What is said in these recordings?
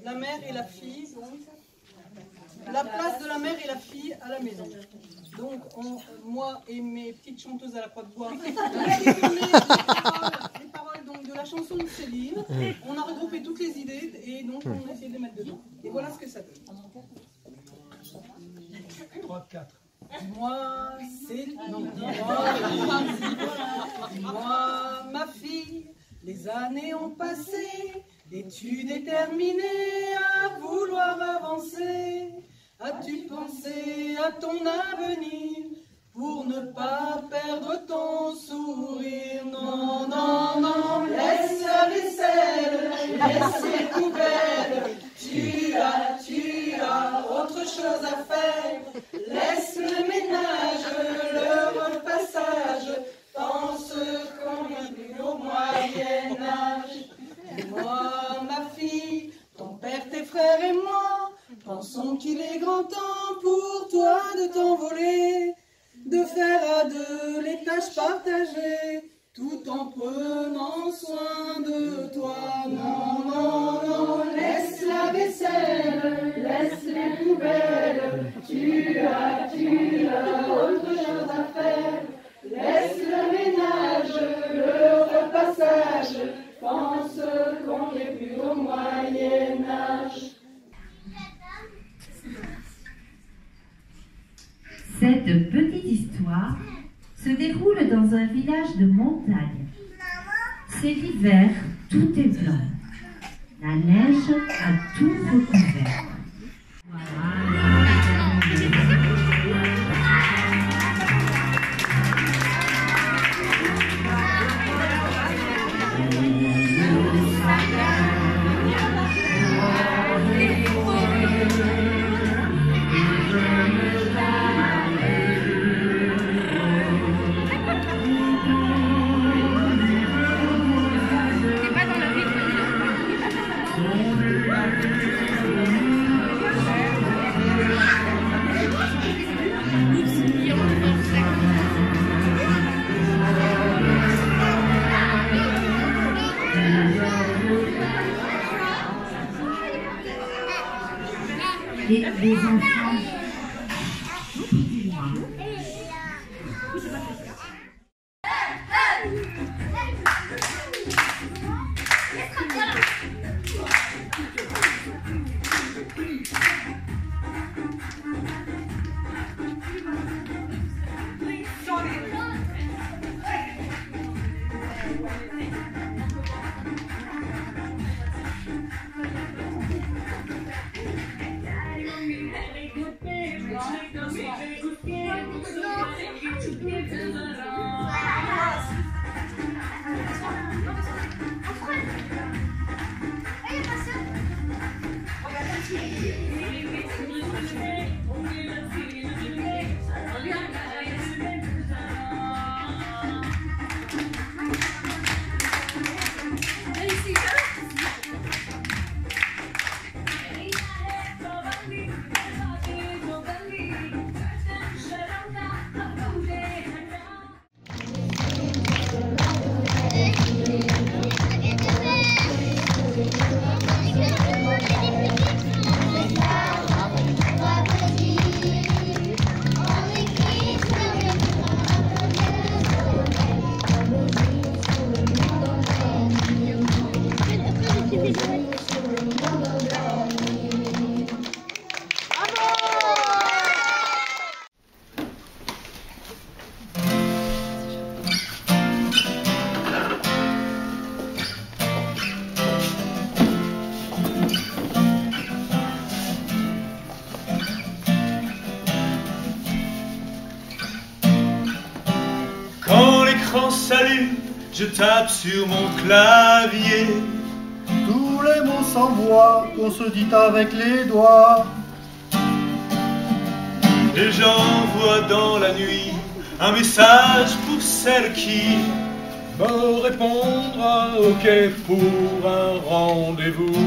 la mère et la fille, donc, la place de la mère et la fille à la maison. Donc, moi et mes petites chanteuses à la croix de bois, on a tourné les paroles donc, de la chanson de Céline. On a regroupé toutes les idées et donc on a essayé de les mettre dedans. Et voilà ce que ça donne. 3, 4. Moi, c'est moi, ma fille, les années ont passé, l'étude est terminée, à vouloir avancer. As-tu pensé à ton avenir pour ne pas perdre ton sourire? Non, non, non, laisse la vaisselle, laisse les poubelles. Tu as autre chose à faire. Laisse le ménage, le repassage. Pense qu'on vit au Moyen-Âge. Et moi, ma fille, ton père, tes frères et moi, pensons qu'il est grand temps pour toi de t'envoler, de faire à deux les tâches partagées, tout en prenant soin de toi. Non, non, non, laisse la vaisselle, laisse les poubelles, tu as autre chose à faire. Laisse le ménage, le repassage, pense qu'on n'est plus au Moyen-Âge. Cette petite histoire se déroule dans un village de montagne. C'est l'hiver, tout est blanc. La neige a tout recouvert. Les enfants du loin. S'allume, je tape sur mon clavier. Tous les mots sans voix qu'on se dit avec les doigts. Et j'envoie dans la nuit un message pour celle qui me répondra OK pour un rendez-vous.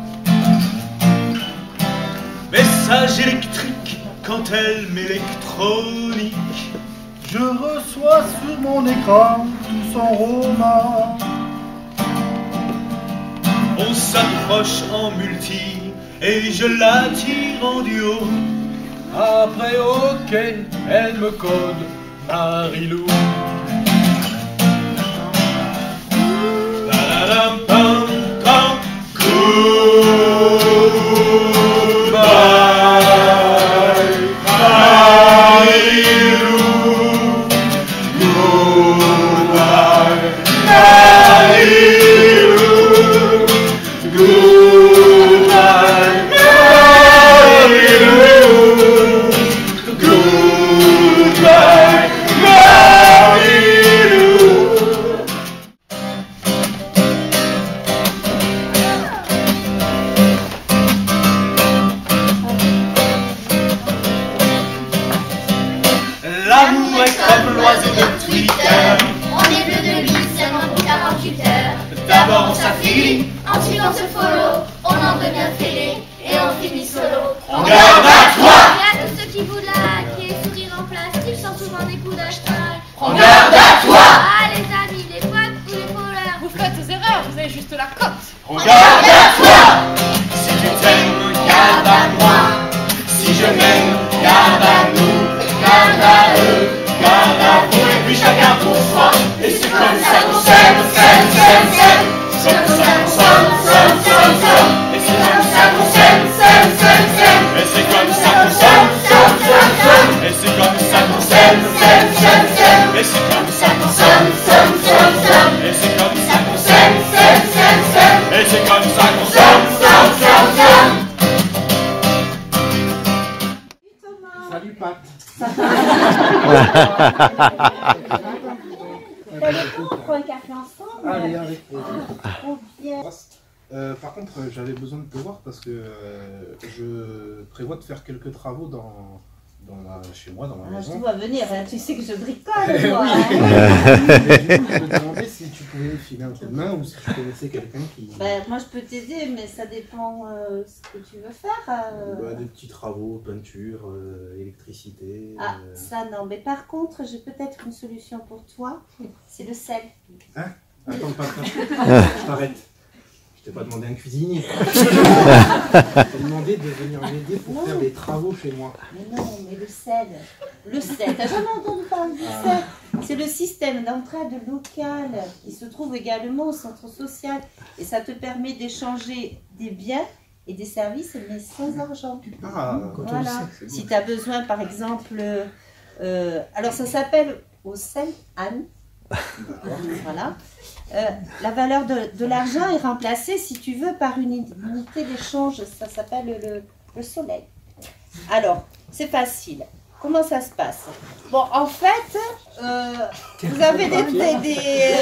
Message électrique quand elle m'électronique. Je reçois sur mon écran tout son roman. On s'approche en multi et je la tire en duo. Après ok, elle me code Marilou. L'amour est comme l'oiseau de Twitter. On est bleu de lui seulement pour 48 heures. D'abord on s'affilie, Ensuite on se follow, on en devient fêlé et on finit solo. on garde à toi. Il y a tous ceux qui vous laquent et sourire en plastique sont souvent des coups d'hashtag. On garde à toi. Ah les amis, les potes ou les voleurs. Vous faites des erreurs, vous avez juste la cote. On garde à toi. Si tu t'aimes, garde à moi. Si je m'aime, garde à nous. Garde à eux, garde à vous. Et puis chacun pour soi. Et c'est comme ça qu'on s'aime, s'aime, s'aime, s'aime. C'est comme ça qu'on s'aime, s'aime, s'aime, s'aime. Et c'est comme ça qu'on s'aime, s'aime, s'aime, s'aime. Et c'est comme ça qu'on s'aime, s'aime, s'aime, s'aime. Et c'est comme ça qu'on s'aime, s'aime, s'aime, s'aime. Et c'est comme ça qu'on s'aime, s'aime, s'aime, s'aime. Et c'est comme ça qu'on s'aime, s'aime, s'aime, s'aime. Et c'est comme ça qu'on s'aime, s'aime, s'aime, s'aime. Salut Pat. On prend un café ensemble. Allez, avec plaisir. Trop bien. Par contre, j'avais besoin de te voir parce que je prévois de faire quelques travaux chez moi, dans ma Ah, je maison. dois venir, hein. Tu sais que je bricole, Eh moi. oui. Hein. Je me demandais si tu pouvais me filer un coup de main ou si tu connaissais quelqu'un qui... Ben, moi, je peux t'aider, mais ça dépend ce que tu veux faire. des petits travaux, peinture, électricité... Ah, ça non. Mais par contre, j'ai peut-être une solution pour toi. C'est le sel. Attends, Pat, je t'arrête. Je t'ai pas demandé un cuisinier. Je t'ai demandé de venir m'aider pour faire des travaux chez moi. Mais non, mais le sel. Le sel. T'as jamais entendu parler du sel? C'est le système d'entraide locale qui se trouve également au centre social. Et ça te permet d'échanger des biens et des services, mais sans argent. Ah, Voilà. Si tu as besoin, par exemple, alors ça s'appelle au sel Anne. Voilà. La valeur de l'argent est remplacée, si tu veux, par une unité d'échange. Ça s'appelle le soleil. Alors, c'est facile. Comment ça se passe? Bon, en fait, vous avez des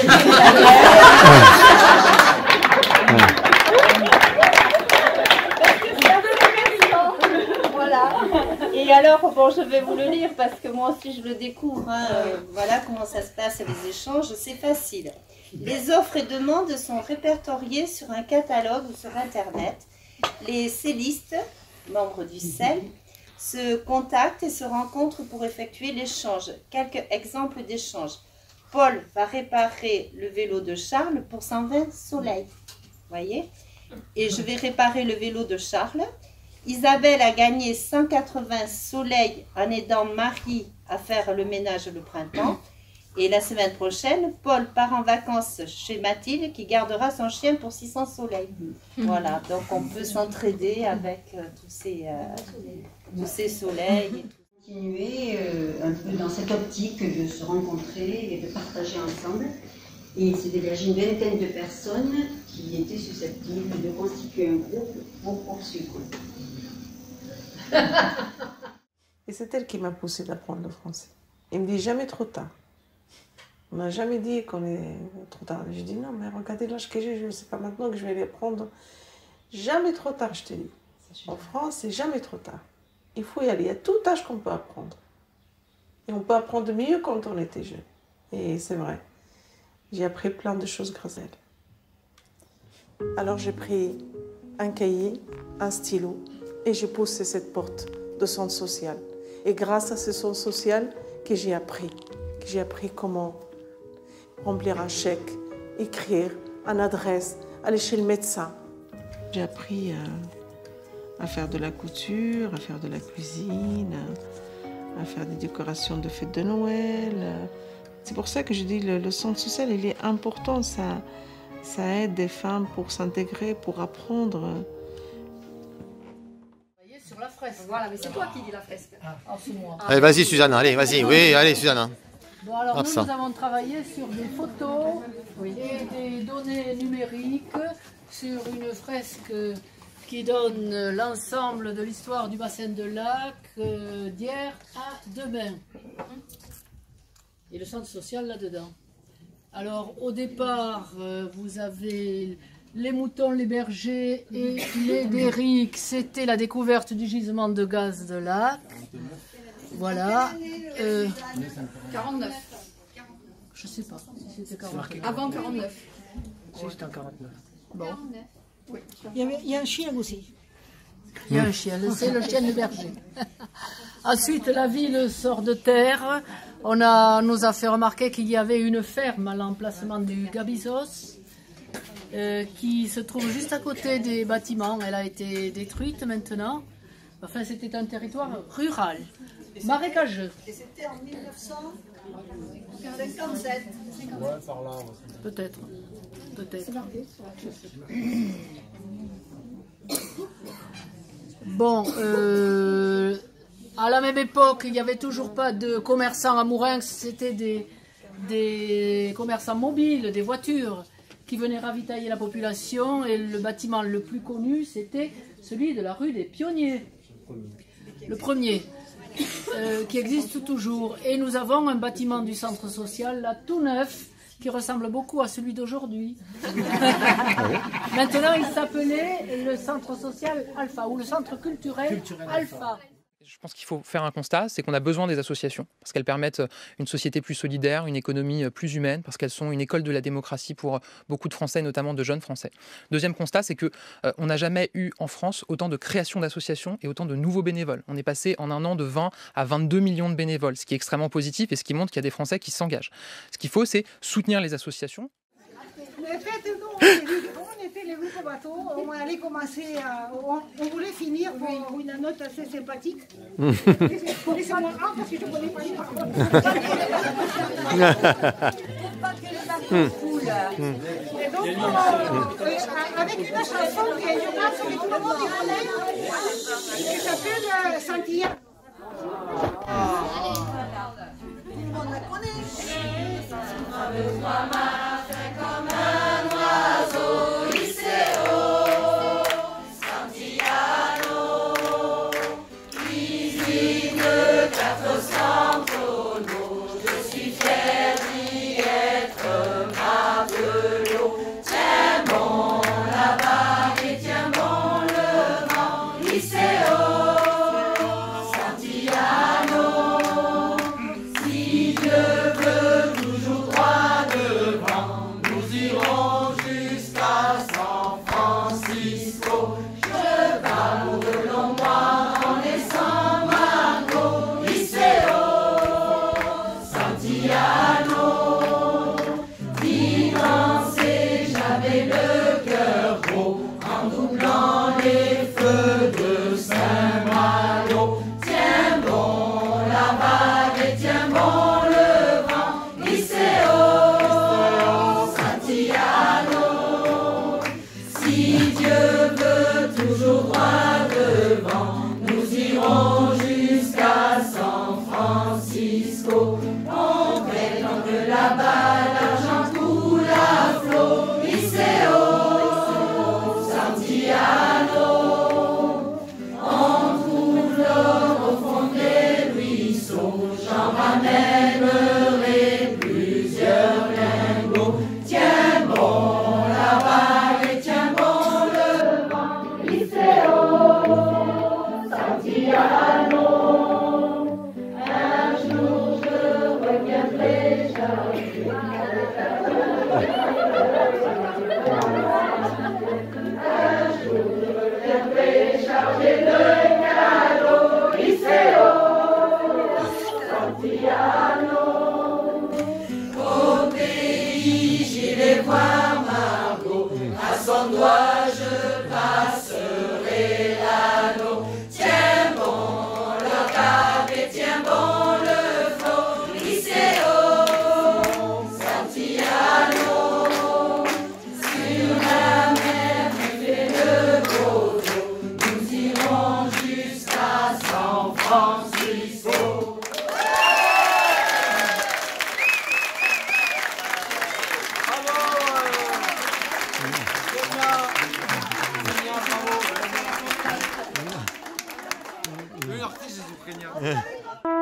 Voilà. Et alors, bon, je vais vous le lire parce que moi aussi je le découvre. Hein. Voilà comment ça se passe, les échanges. C'est facile. Les offres et demandes sont répertoriées sur un catalogue ou sur Internet. Les cellistes, membres du CEL, se contactent et se rencontrent pour effectuer l'échange. Quelques exemples d'échanges. Paul va réparer le vélo de Charles pour 120 soleils. Voyez? Et je vais réparer le vélo de Charles. Isabelle a gagné 180 soleils en aidant Marie à faire le ménage le printemps. Et la semaine prochaine, Paul part en vacances chez Mathilde qui gardera son chien pour 600 soleils. Voilà, donc on peut s'entraider avec tous ces soleils. Continuer un peu dans cette optique de se rencontrer et de partager ensemble. Et il s'est dégagé une vingtaine de personnes qui étaient susceptibles de constituer un groupe pour poursuivre. Et c'est elle qui m'a poussé d'apprendre le français. Il me dit jamais trop tard. On m'a jamais dit qu'on est trop tard. Je dis non, mais regardez l'âge que j'ai, je ne sais pas maintenant que je vais les prendre. Jamais trop tard, je te dis. En France, c'est jamais trop tard. Il faut y aller. Il y a tout âge qu'on peut apprendre. Et on peut apprendre mieux quand on était jeune. Et c'est vrai. J'ai appris plein de choses grâce à elle. Alors j'ai pris un cahier, un stylo, et j'ai poussé cette porte de centre social. Et grâce à ce centre social que j'ai appris comment remplir un chèque, écrire, une adresse, aller chez le médecin. J'ai appris à faire de la couture, à faire de la cuisine, à faire des décorations de fêtes de Noël. C'est pour ça que je dis le centre social, il est important. Ça aide des femmes pour s'intégrer, pour apprendre. Sur la fresque. Voilà, mais c'est toi qui dis la fresque. Ah, c'est moi. Allez, vas-y, Suzanne, allez, vas-y. Oui, allez, Suzanne. Bon, alors nous avons travaillé sur des photos et des données numériques sur une fresque qui donne l'ensemble de l'histoire du bassin de Lac d'hier à demain. Et le centre social là-dedans. Alors, au départ, vous avez les moutons, les bergers et les derriques. C'était la découverte du gisement de gaz de Lac. Voilà. 49. Je sais pas si c'était 49. Avant 49. C'est juste en 49. Bon. Oui. Il y a un chien aussi. Il y a un chien, c'est le chien de berger. Ensuite, la ville sort de terre. On nous a fait remarquer qu'il y avait une ferme à l'emplacement du Gabizos qui se trouve juste à côté des bâtiments. Elle a été détruite maintenant. Enfin, c'était un territoire rural, marécageux. Et c'était en 1957. Ouais, par là. Peut-être. Peut-être. Bon, à la même époque, il n'y avait toujours pas de commerçants à Mourinx, c'était des commerçants mobiles, des voitures qui venaient ravitailler la population, et le bâtiment le plus connu, c'était celui de la rue des Pionniers. Le premier, qui existe toujours. Et nous avons un bâtiment du centre social, là, tout neuf, qui ressemble beaucoup à celui d'aujourd'hui. Maintenant, il s'appelait le centre social Alpha, ou le centre culturel Alpha. Je pense qu'il faut faire un constat, c'est qu'on a besoin des associations, parce qu'elles permettent une société plus solidaire, une économie plus humaine, parce qu'elles sont une école de la démocratie pour beaucoup de Français, notamment de jeunes Français. Deuxième constat, c'est qu'on n'a jamais eu en France autant de création d'associations et autant de nouveaux bénévoles. On est passé en un an de 20 à 22 millions de bénévoles, ce qui est extrêmement positif et ce qui montre qu'il y a des Français qui s'engagent. Ce qu'il faut, c'est soutenir les associations. En fait, nous, on était les groupes bateaux, on allait commencer on voulait finir pour une note assez sympathique. Laissez-moi parce que je ne connais pas les paroles. Pas que le bateau coule. Et donc, avec une chanson que je pense que tout le monde connaît, qui s'appelle Santiago. On la connaît. Comme un oiseau, Iseo, Santillano, cuisine 400 tonneaux. Je suis fier d'y être matelot. Tiens bon la vague et tiens bon le vent, Iseo, Santillano. Si Dieu veut toujours droit devant, nous irons jusqu'à San Francisco. Je vais mourir long moi en laissant Margot, Iseo. tient bon le flot, Liceo, Santiano, sur la mer qui fait le beau jour, nous irons jusqu'à San Francisco. Un artiste ukrainien.